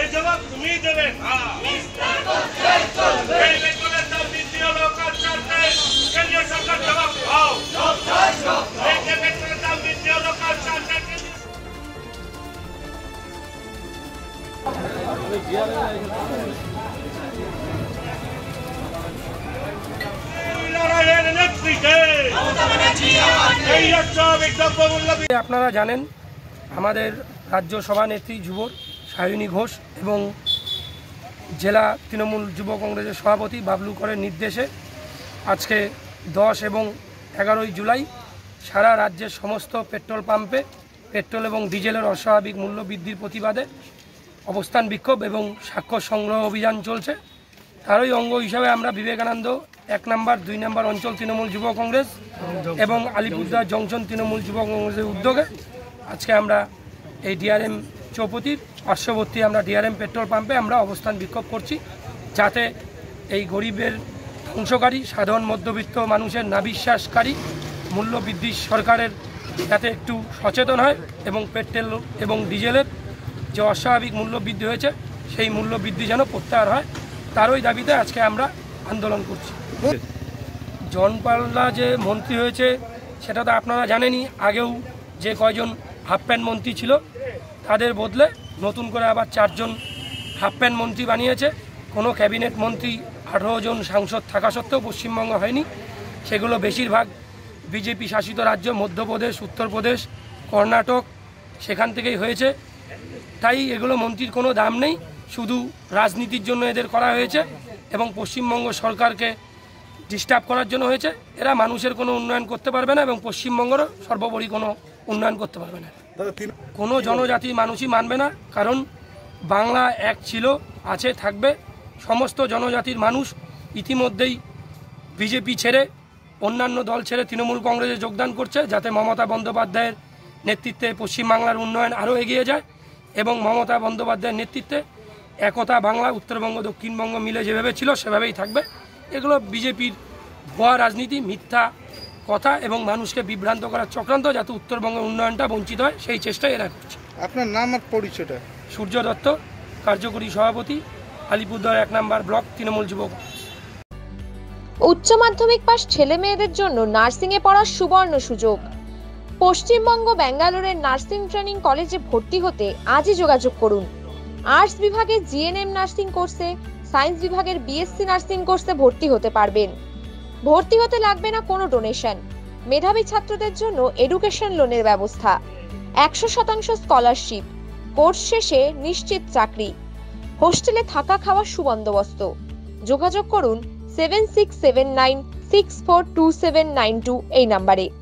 জবাব তুমি দেবে না। এই বেতনের দাম বৃদ্ধি হলো কার স্বার্থে? কেন্দ্রীয় সরকার জবাব দাও। এই যে বেতনের দাম বৃদ্ধি হলো কার স্বার্থে? আপনারা জানেন আমাদের রাজ্য সভানেত্রী যুব সায়নী ঘোষ এবং জেলা তৃণমূল যুব কংগ্রেসের সভাপতি বাবলু করের নির্দেশে আজকে 10 এবং 11 জুলাই সারা রাজ্যের সমস্ত পেট্রোল পাম্পে পেট্রোল এবং ডিজেলের অস্বাভাবিক মূল্য বৃদ্ধির প্রতিবাদে অবস্থান বিক্ষোভ এবং স্বাক্ষর সংগ্রহ অভিযান চলছে। তারই অঙ্গ হিসাবে আমরা বিবেকানন্দ 1 নম্বর 2 নম্বর অঞ্চল তৃণমূল যুব কংগ্রেস এবং আলিপুরদুয়ার জংশন তৃণমূল যুব কংগ্রেসের উদ্যোগে আজকে আমরা এই ডিআরএম চৌপতির পার্শ্ববর্তী আমরা ডিআরএম পেট্রোল পাম্পে আমরা অবস্থান বিক্ষোভ করছি, যাতে এই গরিবের ধ্বংসকারী সাধারণ মধ্যবিত্ত মানুষের নাবিশ্বাসকারী মূল্য বৃদ্ধি সরকারের যাতে একটু সচেতন হয় এবং পেট্রোল এবং ডিজেলের যে অস্বাভাবিক মূল্য বৃদ্ধি হয়েছে সেই মূল্য বৃদ্ধি যেন প্রত্যাহার হয়, তারই দাবিতে আজকে আমরা আন্দোলন করছি। জনপাল্লা যে মন্ত্রী হয়েছে সেটা তো আপনারা জানেনই, আগেও যে কয়জন হাফ প্যান্ট মন্ত্রী ছিল তাদের বদলে নতুন করে আবার 4 জন হাফ প্যান্ট মন্ত্রী বানিয়েছে। কোনো ক্যাবিনেট মন্ত্রী 18 জন সাংসদ থাকা সত্ত্বেও পশ্চিমবঙ্গে হয়নি, সেগুলো বেশিরভাগ বিজেপি শাসিত রাজ্য মধ্যপ্রদেশ, উত্তরপ্রদেশ, কর্ণাটক সেখান থেকেই হয়েছে। তাই এগুলো মন্ত্রীর কোনো দাম নেই, শুধু রাজনীতির জন্য এদের করা হয়েছে এবং পশ্চিমবঙ্গ সরকারকে ডিস্টার্ব করার জন্য হয়েছে। এরা মানুষের কোনো উন্নয়ন করতে পারবে না এবং পশ্চিমবঙ্গেরও সর্বোপরি কোনো উন্নয়ন করতে পারবে না। কোনো জনজাতির মানুষই মানবে না, কারণ বাংলা এক ছিল, আছে, থাকবে। সমস্ত জনজাতির মানুষ ইতিমধ্যেই বিজেপি ছেড়ে অন্যান্য দল ছেড়ে তৃণমূল কংগ্রেসে যোগদান করছে, যাতে মমতা বন্দ্যোপাধ্যায়ের নেতৃত্বে পশ্চিমবাংলার উন্নয়ন আরও এগিয়ে যায় এবং মমতা বন্দ্যোপাধ্যায়ের নেতৃত্বে একতা বাংলা, উত্তরবঙ্গ, দক্ষিণবঙ্গ মিলে যেভাবে ছিল সেভাবেই থাকবে। এগুলো বিজেপির ভুয়া রাজনীতি, মিথ্যা কথা এবং মানুষকে বিভ্রান্ত করার চক্রান্ত, যাতে উত্তরবঙ্গের উন্নয়নটা বঞ্চিত হয় সেই চেষ্টাই এরা করছে। আপনার নাম আর পরিচয়টা? সূর্য দত্ত, কার্যকরী সভাপতি, আলিপুরদুয়ার 1 নম্বর ব্লক তৃণমূল যুবক। উচ্চ মাধ্যমিক পাস ছেলে মেয়েদের জন্য নার্সিং এ পড়ার সুবর্ণ সুযোগ। পশ্চিমবঙ্গ ব্যাঙ্গালোরের নার্সিং ট্রেনিং কলেজে ভর্তি হতে আজই যোগাযোগ করুন। আর্টস বিভাগে জিএনএম নার্সিং কোর্সে, সায়েন্স বিভাগের বিএসসি নার্সিং কোর্সে ভর্তি হতে পারবেন। ভর্তি হতে লাগবে না কোনো ডোনেশন। মেধাবী ছাত্রদের জন্য এডুকেশন লোনের ব্যবস্থা, 100% স্কলারশিপ, কোর্স শেষে নিশ্চিত চাকরি, হোস্টেলে থাকা খাওয়ার সুবন্দোবস্ত। যোগাযোগ করুন 7679642792 এই নম্বরে।